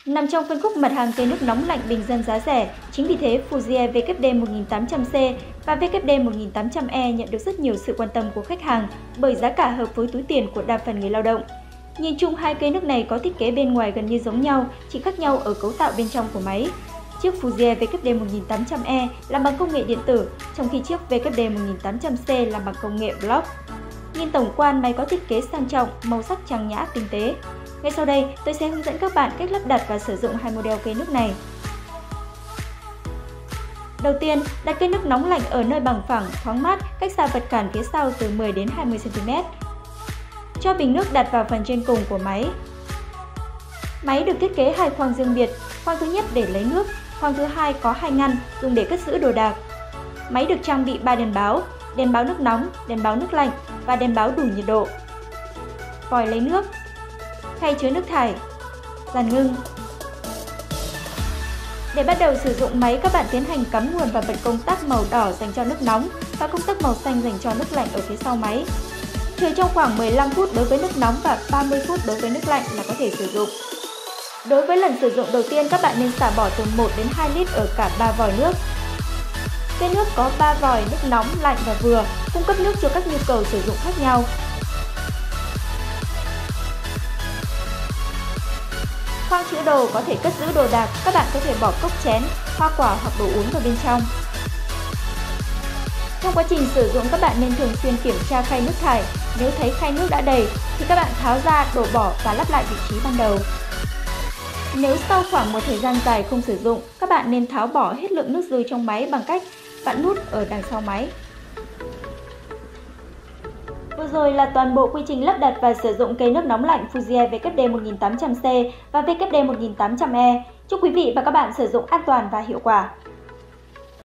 Nằm trong phân khúc mặt hàng cây nước nóng lạnh bình dân giá rẻ, chính vì thế Fujie VKD 1800C và VKD 1800E nhận được rất nhiều sự quan tâm của khách hàng bởi giá cả hợp với túi tiền của đa phần người lao động. Nhìn chung, hai cây nước này có thiết kế bên ngoài gần như giống nhau, chỉ khác nhau ở cấu tạo bên trong của máy. Chiếc Fujie VKD 1800E làm bằng công nghệ điện tử, trong khi chiếc VKD 1800C làm bằng công nghệ block. Nhìn tổng quan, máy có thiết kế sang trọng, màu sắc trang nhã, tinh tế. Ngay sau đây, tôi sẽ hướng dẫn các bạn cách lắp đặt và sử dụng hai model cây nước này. Đầu tiên, đặt cây nước nóng lạnh ở nơi bằng phẳng, thoáng mát, cách xa vật cản phía sau từ 10 đến 20 cm. Cho bình nước đặt vào phần trên cùng của máy. Máy được thiết kế hai khoang riêng biệt, khoang thứ nhất để lấy nước, khoang thứ hai có hai ngăn dùng để cất giữ đồ đạc. Máy được trang bị 3 đèn báo nước nóng, đèn báo nước lạnh và đèn báo đủ nhiệt độ. Vòi lấy nước, khay chứa nước thải, dàn ngưng. Để bắt đầu sử dụng máy, các bạn tiến hành cắm nguồn và bật công tắc màu đỏ dành cho nước nóng và công tắc màu xanh dành cho nước lạnh ở phía sau máy. Chờ trong khoảng 15 phút đối với nước nóng và 30 phút đối với nước lạnh là có thể sử dụng. Đối với lần sử dụng đầu tiên, các bạn nên xả bỏ từ 1 đến 2 lít ở cả 3 vòi nước. Cây nước có 3 vòi nước nóng, lạnh và vừa, cung cấp nước cho các nhu cầu sử dụng khác nhau. Khoang chứa đồ có thể cất giữ đồ đạc, các bạn có thể bỏ cốc chén, hoa quả hoặc đồ uống vào bên trong. Trong quá trình sử dụng, các bạn nên thường xuyên kiểm tra khay nước thải. Nếu thấy khay nước đã đầy thì các bạn tháo ra, đổ bỏ và lắp lại vị trí ban đầu. Nếu sau khoảng một thời gian dài không sử dụng, các bạn nên tháo bỏ hết lượng nước dư trong máy bằng cách vặn nút ở đằng sau máy. Vừa rồi là toàn bộ quy trình lắp đặt và sử dụng cây nước nóng lạnh Fujie VKD 1800C và VKD 1800E. Chúc quý vị và các bạn sử dụng an toàn và hiệu quả.